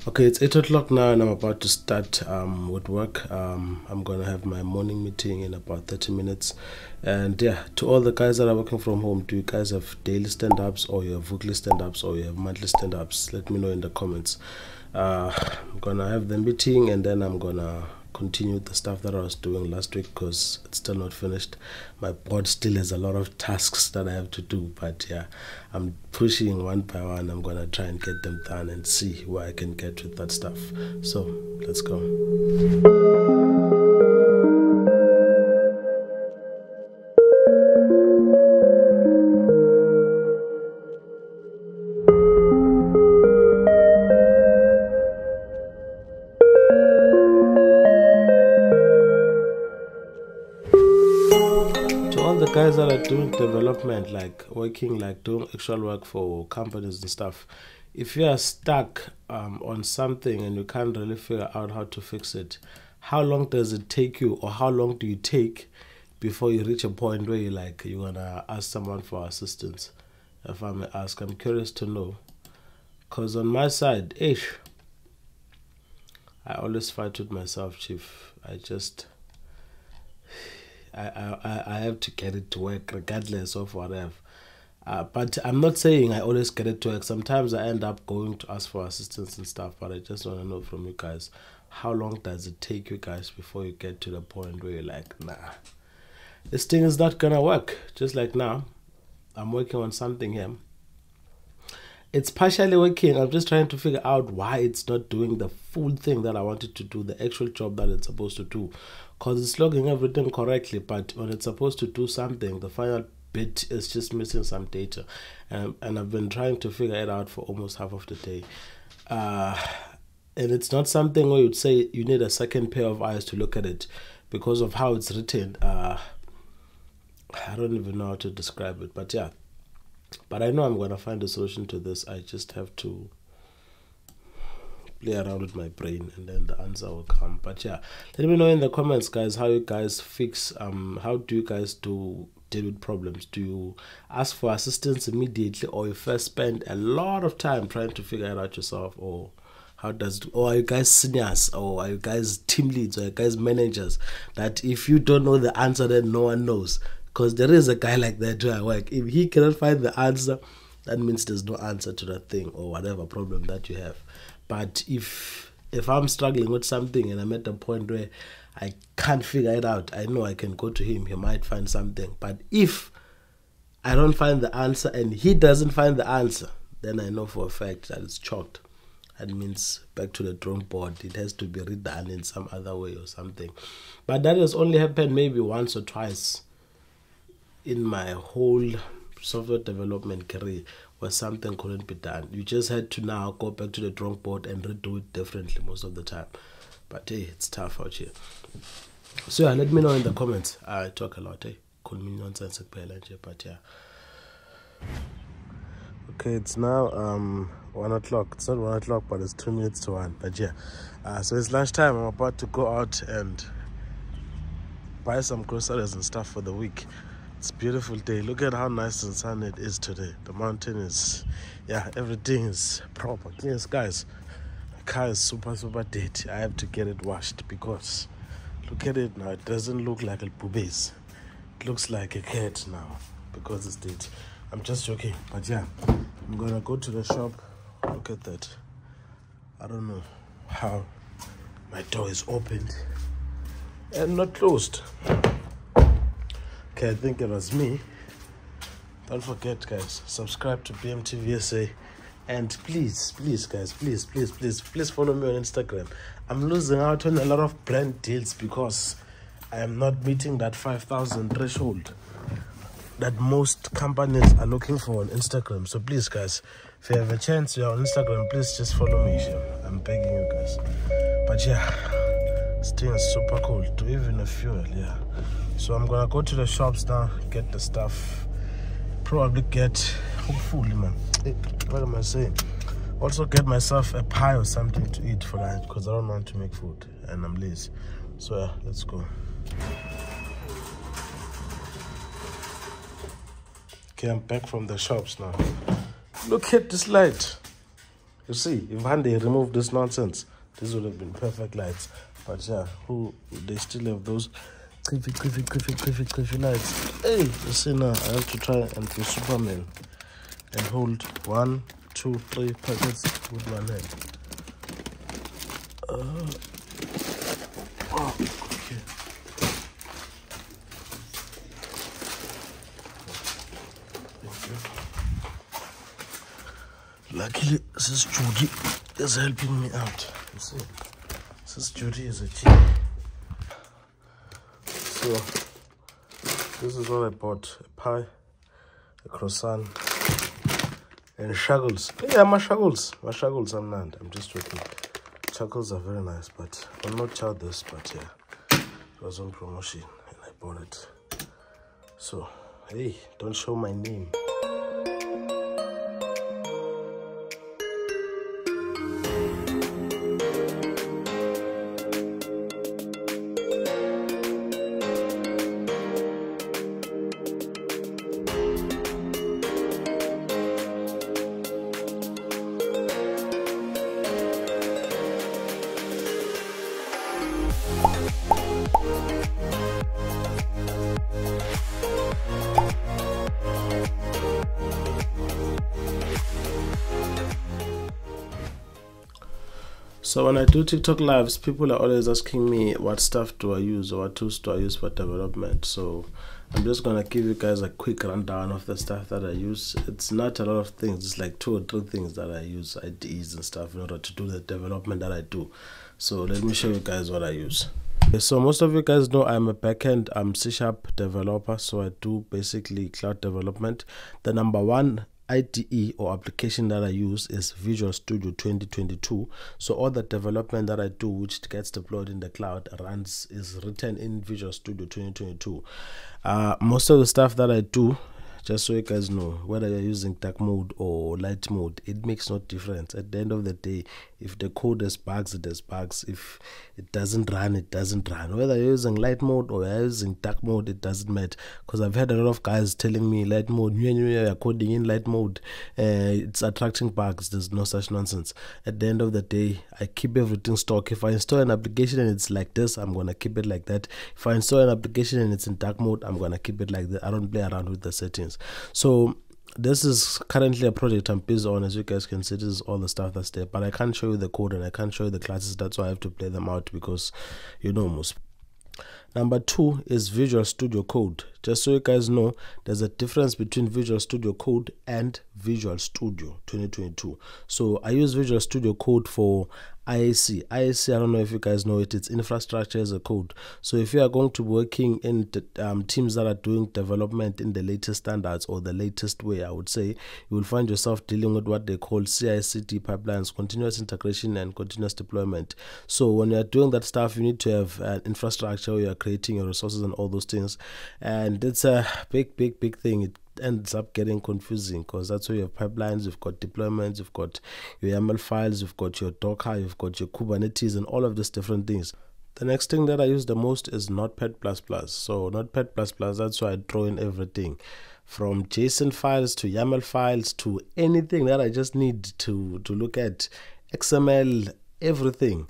Okay, it's 8 o'clock now and I'm about to start with work. I'm going to have my morning meeting in about 30 minutes. And yeah, to all the guys that are working from home, do you guys have daily stand-ups or you have weekly stand-ups or you have monthly stand-ups? Let me know in the comments. I'm going to have the meeting and then I'm going to continue the stuff that I was doing last week because it's still not finished. My board still has a lot of tasks that I have to do, but yeah, I'm pushing one by one. I'm gonna try and get them done and see where I can get with that stuff. So let's go. The guys that are doing development, like working, like doing actual work for companies and stuff, if you are stuck on something and you can't really figure out how to fix it, how long does it take you, or how long do you take before you reach a point where you're gonna ask someone for assistance? If I may ask, I'm curious to know, because on my side, I always fight with myself, Chief. I have to get it to work regardless of whatever. But I'm not saying I always get it to work. Sometimes I end up going to ask for assistance and stuff, but I just want to know from you guys, how long does it take you guys before you get to the point where you're like, nah, this thing is not gonna work? Just like now, I'm working on something here. It's partially working. I'm just trying to figure out why it's not doing the full thing that I wanted to do, the actual job that it's supposed to do. Because it's logging everything correctly, but when it's supposed to do something, the final bit is just missing some data. And I've been trying to figure it out for almost half of the day. And it's not something where you'd say you need a second pair of eyes to look at it because of how it's written. I don't even know how to describe it, but yeah. But I know I'm going to find a solution to this. I just have to play around with my brain and then the answer will come. But yeah, let me know in the comments, guys, how you guys fix, how do you guys deal with problems? Do you ask for assistance immediately, or you first spend a lot of time trying to figure it out yourself? Or how does, or are you guys seniors, or are you guys team leads, or are you guys managers that if you don't know the answer, then no one knows? Because there is a guy like that where I work. If he cannot find the answer, that means there's no answer to that thing or whatever problem that you have. But if I'm struggling with something and I'm at a point where I can't figure it out, I know I can go to him. He might find something. But if I don't find the answer and he doesn't find the answer, then I know for a fact that it's chalked. That means back to the drawing board. It has to be redone in some other way or something. But that has only happened maybe once or twice in my whole software development career, where something couldn't be done. You just had to now go back to the drawing board and redo it differently most of the time. But hey, it's tough out here. So yeah, let me know in the comments. I talk a lot, call me nonsense, but yeah. Okay, it's now 1 o'clock. It's not 1 o'clock, but it's 2 minutes to 1. But yeah, so it's lunchtime. I'm about to go out and buy some groceries and stuff for the week. It's a beautiful day. Look at how nice and sunny it is today. The mountain is, yeah, everything is proper. Yes, guys, the car is super dirty. I have to get it washed because look at it now. It doesn't look like a boobies. It looks like a cat now because it's dirty. I'm just joking, but yeah, I'm gonna go to the shop. Look at that. I don't know how my door is opened and not closed. Okay, I think it was me. Don't forget, guys, subscribe to BMTVSA, and please guys, please follow me on Instagram. I'm losing out on a lot of brand deals because I am not meeting that 5,000 threshold that most companies are looking for on Instagram. So please, guys, if you have a chance, you're on Instagram, please just follow me. I'm begging you guys. But yeah, this thing is super cool. To even a fuel, yeah. So I'm gonna go to the shops now, get the stuff, probably get, hopefully, man, what am I saying? Also get myself a pie or something to eat for lunch because I don't want to make food and I'm lazy. So yeah, let's go. Okay, I'm back from the shops now. Look at this light. You see, if Hyundai removed this nonsense, this would have been perfect lights. But yeah, they still have those creepy lights. Hey, you see now, I have to try and be Superman and hold 1, 2, 3 packets with one hand. Okay. Luckily, Sis Judy is helping me out. You see, Sis Judy is a G. So, this is what I bought: a pie, a croissant, and shaggles. Yeah, my shaggles are not. I'm just joking. Shaggles are very nice, but I'll not chow this. But yeah, it was on promotion and I bought it. So, hey, don't show my name. So when I do TikTok lives, people are always asking me what stuff do I use or what tools do I use for development. So I'm just gonna give you guys a quick rundown of the stuff that I use. It's not a lot of things, it's like 2 or 3 things that I use, IDEs and stuff, in order to do the development that I do. So let me show you guys what I use. Okay, so most of you guys know I'm a backend C# developer, so I do basically cloud development. The number 1 IDE or application that I use is Visual Studio 2022. So all the development that I do, which gets deployed in the cloud, is written in Visual Studio 2022. Most of the stuff that I do, just so you guys know, whether you're using dark mode or light mode, it makes no difference. At the end of the day, if the code has bugs, it has bugs. If it doesn't run, it doesn't run. Whether you're using light mode or you're using dark mode, it doesn't matter. Because I've had a lot of guys telling me light mode, you're coding in light mode, it's attracting bugs. There's no such nonsense. At the end of the day, I keep everything stock. If I install an application and it's like this, I'm gonna keep it like that. If I install an application and it's in dark mode, I'm gonna keep it like that. I don't play around with the settings. So this is currently a project I'm busy on. As you guys can see, this is all the stuff that's there, but I can't show you the code and I can't show you the classes. That's why I have to play them out, because you know most. Number 2 is Visual Studio Code. Just so you guys know, there's a difference between Visual Studio Code and Visual Studio 2022. So I use Visual Studio Code for IAC. IAC, I don't know if you guys know it, it's infrastructure as a code. So if you are going to be working in teams that are doing development in the latest standards or the latest way, I would say, you will find yourself dealing with what they call CI/CD pipelines, continuous integration and continuous deployment. So when you're doing that stuff, you need to have an infrastructure where you're creating your resources and all those things. And it's a big thing. It ends up getting confusing because that's where you have pipelines, you've got deployments, you've got your YAML files, you've got your Docker, you've got your Kubernetes and all of these different things. The next thing that I use the most is Notepad++. So Notepad++, that's why I throw in everything from JSON files to YAML files to anything that I just need to look at, XML, everything.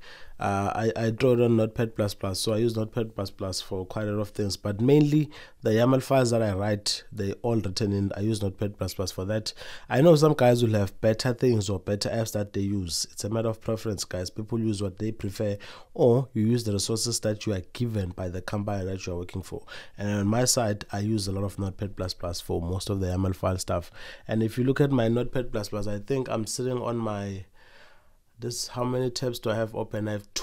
I draw it on Notepad++, so I use Notepad++ for quite a lot of things, but mainly the YAML files that I write, they all written in, I use Notepad++ for that. I know some guys will have better things or better apps that they use. It's a matter of preference, guys. People use what they prefer, or you use the resources that you are given by the company that you are working for. And on my side, I use a lot of Notepad++ for most of the YAML file stuff. And if you look at my Notepad++, I think I'm sitting on my... how many tabs do I have open? I have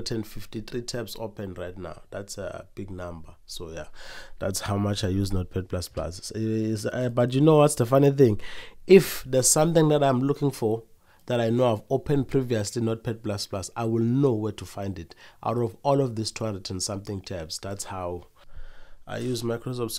253 tabs open right now. That's a big number. So yeah, that's how much I use Notepad++. But you know what's the funny thing? If there's something that I'm looking for that I know I've opened previously, Notepad++, I will know where to find it. Out of all of these 200 and something tabs, that's how I use Microsoft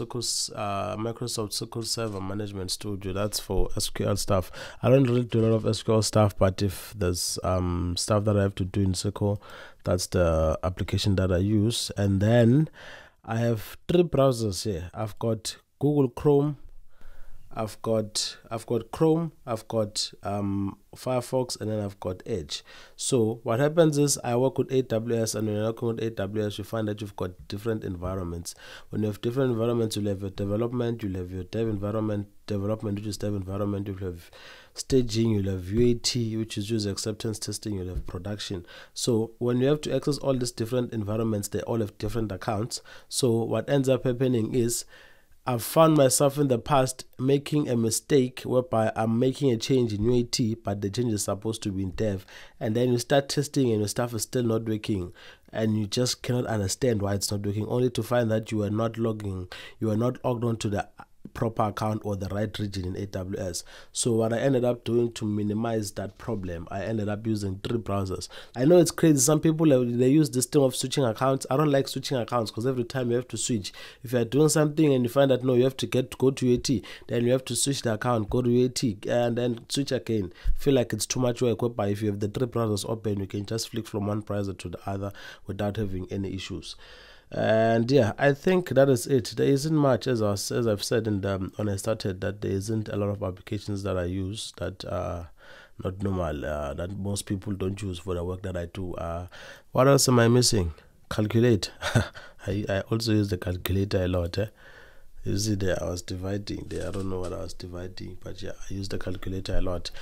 SQL Server Management Studio. That's for SQL stuff. I don't really do a lot of SQL stuff, but if there's stuff that I have to do in SQL, that's the application that I use. And then I have 3 browsers here. I've got Google Chrome, I've got Chrome, I've got Firefox, and then I've got Edge. So what happens is I work with AWS, and when you're working with AWS, you find that you've got different environments. When you have different environments, you'll have your development, you'll have your dev environment, which is dev environment, you'll have staging, you'll have UAT, which is user acceptance testing, you'll have production. So when you have to access all these different environments, they all have different accounts. So what ends up happening is I've found myself in the past making a mistake whereby I'm making a change in UAT, but the change is supposed to be in dev, and then you start testing and your stuff is still not working, and you just cannot understand why it's not working, only to find that you are not logged onto the proper account or the right region in AWS. So what I ended up doing to minimize that problem, I ended up using 3 browsers. I know it's crazy. Some people, they use this thing of switching accounts. I don't like switching accounts because every time you have to switch. If you're doing something and you find that no, you have to go to UAT, then you have to switch the account, go to UAT, and then switch again. Feel like it's too much work. But if you have the 3 browsers open, you can just flick from one browser to the other without having any issues. And yeah, I think that is it. There isn't much, as I've said when I started, that there isn't a lot of applications that I use that are not normal, that most people don't use for the work that I do. What else am I missing? Calculate. I also use the calculator a lot. You see there, I was dividing there. I don't know what I was dividing, but yeah, I use the calculator a lot.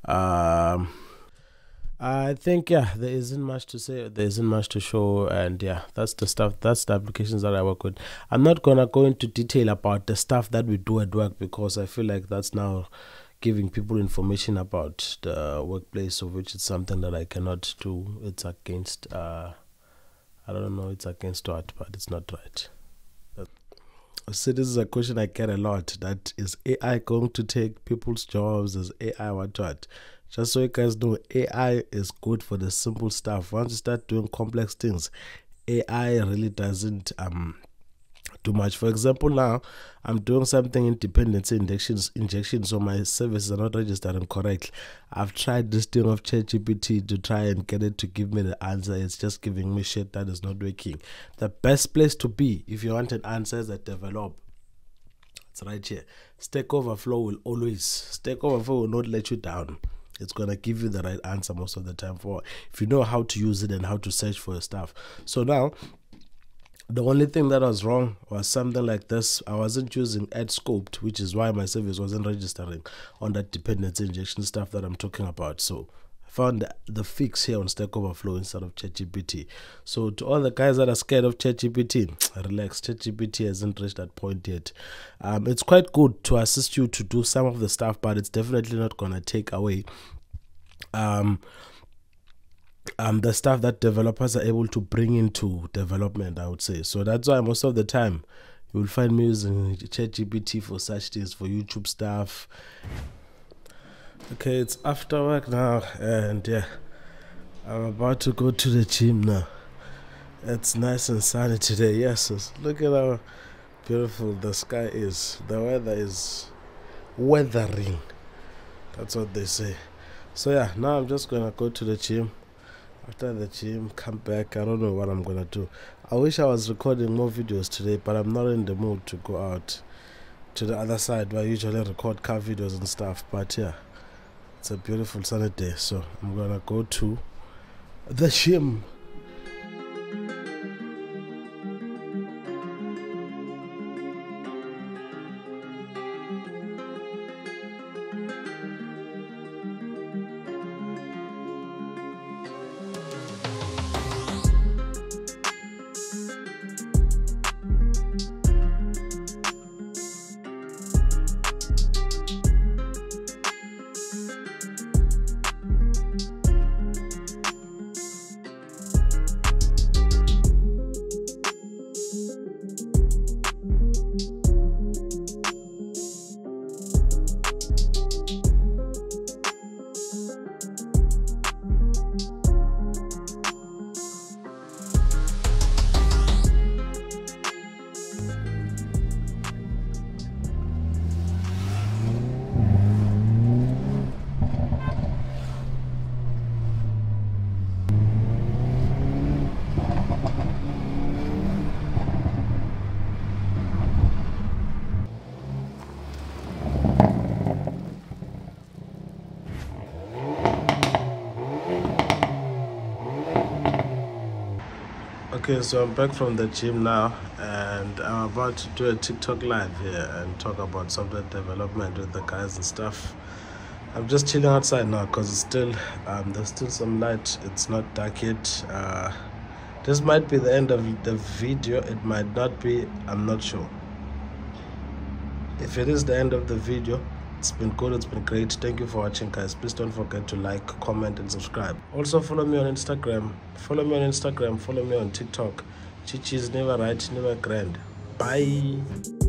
I think, yeah, there isn't much to say, there isn't much to show, and yeah, that's the stuff, that's the applications that I work with. I'm not gonna go into detail about the stuff that we do at work, because I feel like that's now giving people information about the workplace, of which it's something that I cannot do. It's against, I don't know, it's against what, but it's not right. So this is a question I get a lot, that is AI going to take people's jobs? Is AI what? Just so you guys know, AI is good for the simple stuff. Once you start doing complex things, AI really doesn't do much. For example, now I'm doing something in dependency injection, so my services are not registering correctly. I've tried this thing of ChatGPT to try and get it to give me the answer. It's just giving me shit that is not working. The best place to be if you want an answer is at develop. It's right here. Stack Overflow will not let you down. It's going to give you the right answer most of the time, for if you know how to use it and how to search for your stuff. So now, the only thing that was wrong was something like this. I wasn't using AdScoped, which is why my service wasn't registering on that dependency injection stuff that I'm talking about. So I found the fix here on Stack Overflow instead of ChatGPT. So to all the guys that are scared of ChatGPT, relax. ChatGPT hasn't reached that point yet. It's quite good to assist you to do some of the stuff, but it's definitely not going to take away the stuff that developers are able to bring into development, I would say. So that's why most of the time you will find me using ChatGPT for such things, for YouTube stuff. Okay, it's after work now, and yeah, I'm about to go to the gym now. It's nice and sunny today. Yes, look at how beautiful the sky is. The weather is weathering. That's what they say. So yeah, now I'm just gonna go to the gym. After the gym, come back. I don't know what I'm gonna do. I wish I was recording more videos today, but I'm not in the mood to go out to the other side where I usually record car videos and stuff. But yeah, it's a beautiful sunny day, so I'm gonna go to the gym. Okay, so I'm back from the gym now, and I'm about to do a TikTok live here and talk about software development with the guys and stuff. I'm just chilling outside now because it's still there's still some light. It's not dark yet. This might be the end of the video. It might not be. I'm not sure. If it is the end of the video, it's been good, it's been great. Thank you for watching, guys. Please don't forget to like, comment, and subscribe. Also follow me on Instagram. Follow me on TikTok. Chichi is never right, never grand. Bye.